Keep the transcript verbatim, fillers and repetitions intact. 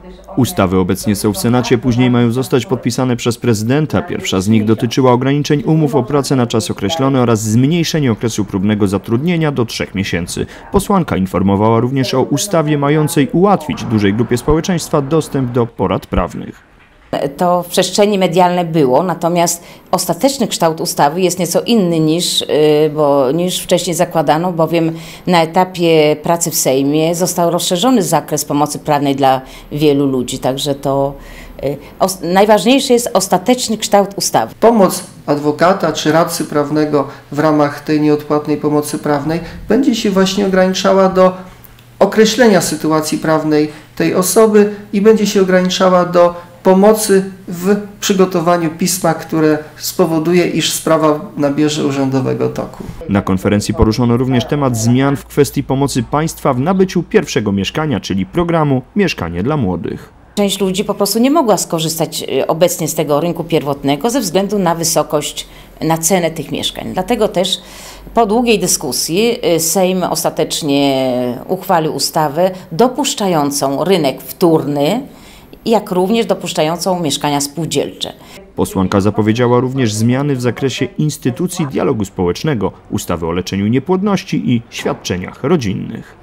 Ustawy obecnie są w Senacie, później mają zostać podpisane przez prezydenta. Pierwsza z nich dotyczyła ograniczeń umów o pracę na czas określony oraz zmniejszenia okresu próbnego zatrudnienia do trzech miesięcy. Posłanka informowała również o ustawie mającej ułatwić dużej grupie społeczeństwa dostęp do porad prawnych. To w przestrzeni medialnej było, natomiast ostateczny kształt ustawy jest nieco inny niż, bo, niż wcześniej zakładano, bowiem na etapie pracy w Sejmie został rozszerzony zakres pomocy prawnej dla wielu ludzi, także to o, najważniejszy jest ostateczny kształt ustawy. Pomoc adwokata czy radcy prawnego w ramach tej nieodpłatnej pomocy prawnej będzie się właśnie ograniczała do określenia sytuacji prawnej tej osoby i będzie się ograniczała do pomocy w przygotowaniu pisma, które spowoduje, iż sprawa nabierze urzędowego toku. Na konferencji poruszono również temat zmian w kwestii pomocy państwa w nabyciu pierwszego mieszkania, czyli programu Mieszkanie dla Młodych. Część ludzi po prostu nie mogła skorzystać obecnie z tego rynku pierwotnego ze względu na wysokość, na cenę tych mieszkań. Dlatego też po długiej dyskusji Sejm ostatecznie uchwalił ustawę dopuszczającą rynek wtórny, jak również dopuszczającą mieszkania spółdzielcze. Posłanka zapowiedziała również zmiany w zakresie instytucji dialogu społecznego, ustawy o leczeniu niepłodności i świadczeniach rodzinnych.